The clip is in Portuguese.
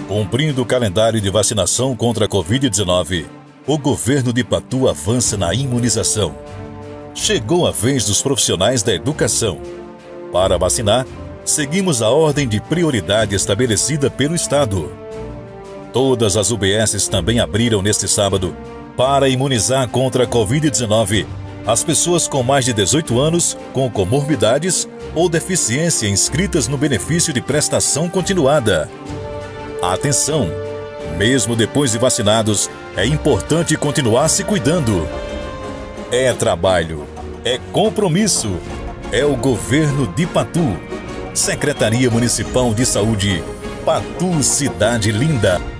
Cumprindo o calendário de vacinação contra a Covid-19, o governo de Patu avança na imunização. Chegou a vez dos profissionais da educação. Para vacinar, seguimos a ordem de prioridade estabelecida pelo Estado. Todas as UBSs também abriram neste sábado para imunizar contra a Covid-19 as pessoas com mais de 18 anos, com comorbidades ou deficiência inscritas no benefício de prestação continuada. Atenção! Mesmo depois de vacinados, é importante continuar se cuidando. É trabalho, é compromisso, é o governo de Patu. Secretaria Municipal de Saúde, Patu, cidade linda.